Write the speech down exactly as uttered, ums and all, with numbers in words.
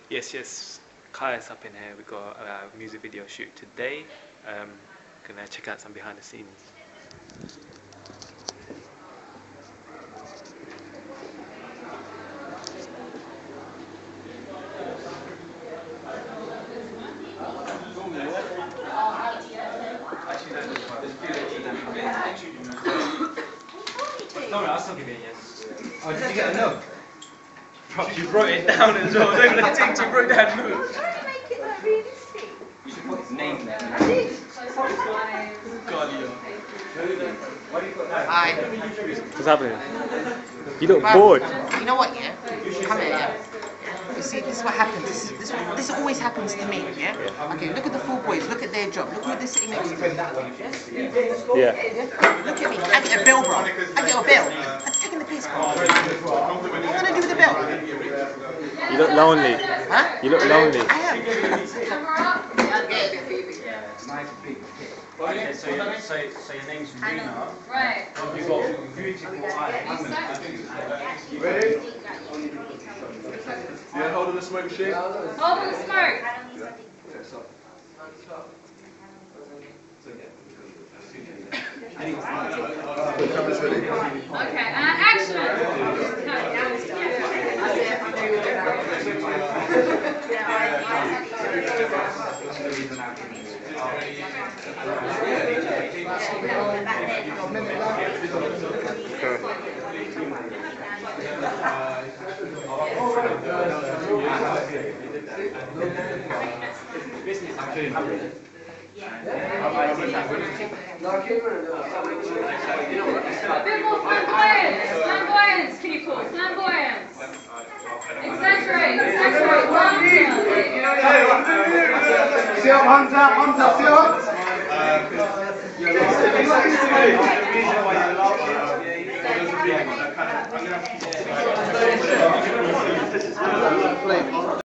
Yes, yes. Kaya's up in here. We got a music video shoot today. Um, gonna check out some behind the scenes. No, no, I'll still give it a yes. Oh, did you get a no? You wrote it down as well. Don't let it. You wrote down no. I'm trying to make it like realistic. You should put his name there. I did. God, you. Why do you put that? Hi. What's happening? You look bored. You know what, yeah? Come here, yeah? You see, this is what happens. This is, this, this always happens to me, yeah? Okay, look at the four boys. Look at their job. Look where they're sitting next to me. Yeah. Look at me. I get a bill, bro. I get a bill. That's taking the piss, bro. What want to do with the bill? You look lonely. Huh? You look lonely. I am. Nice big hit. Okay, so, you, so, so your name's Rena. Right. You've got beautiful eyes. Ready? Yeah, hold on the smoke machine. Hold on the smoke. Camera's ready. Okay, and action. A bit more flamboyance, flamboyance, people, flamboyance. Exaggerate, exaggerate. See up, Humza, Humza, see up.